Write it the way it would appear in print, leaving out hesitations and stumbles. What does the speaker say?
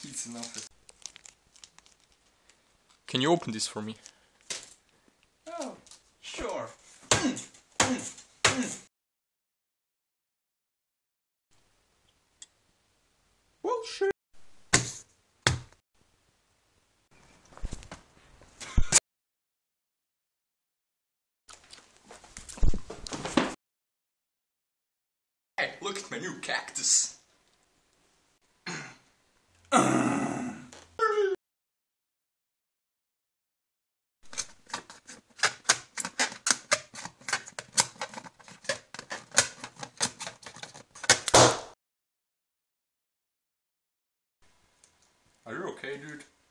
It's enough. Can you open this for me? Oh, sure. Well, sure. Hey, look at my new cactus. Are you okay, dude?